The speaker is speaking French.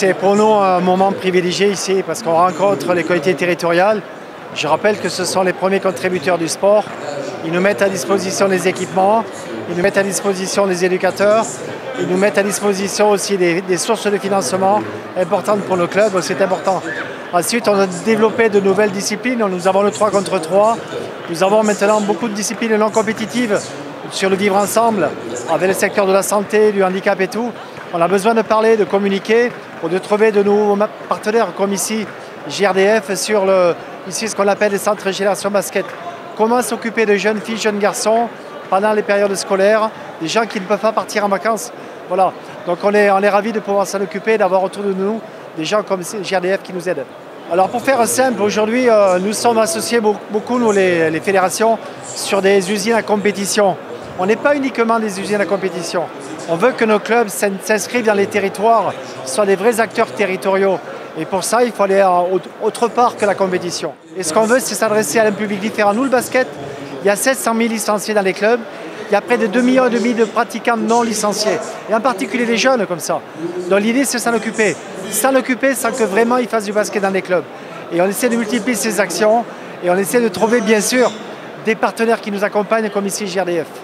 c'est pour nous un moment privilégié ici parce qu'on rencontre les collectivités territoriales. Je rappelle que ce sont les premiers contributeurs du sport. Ils nous mettent à disposition les équipements, ils nous mettent à disposition les éducateurs, ils nous mettent à disposition aussi des sources de financement importantes pour nos clubs, c'est important. Ensuite, on a développé de nouvelles disciplines. Nous avons le 3 contre 3. Nous avons maintenant beaucoup de disciplines non compétitives sur le vivre ensemble, avec le secteur de la santé, du handicap et tout. On a besoin de parler, de communiquer, pour de trouver de nouveaux partenaires comme ici, JRDF, sur ici ce qu'on appelle les centres Génération Basket. Comment s'occuper de jeunes filles, jeunes garçons pendant les périodes scolaires, des gens qui ne peuvent pas partir en vacances. Voilà. Donc on est ravis de pouvoir s'en occuper, d'avoir autour de nous des gens comme JRDF qui nous aident. Alors pour faire simple, aujourd'hui nous sommes associés beaucoup, nous les fédérations, sur des usines à compétition. On n'est pas uniquement des usines à compétition. On veut que nos clubs s'inscrivent dans les territoires, soient des vrais acteurs territoriaux. Et pour ça, il faut aller autre part que la compétition. Et ce qu'on veut, c'est s'adresser à un public différent. Nous, le basket, il y a 700 000 licenciés dans les clubs. Il y a près de 2,5 millions de pratiquants non licenciés. Et en particulier les jeunes comme ça. Donc l'idée, c'est s'en occuper. S'en occuper sans que vraiment ils fassent du basket dans les clubs. Et on essaie de multiplier ces actions. Et on essaie de trouver, bien sûr, des partenaires qui nous accompagnent comme ici JRDF.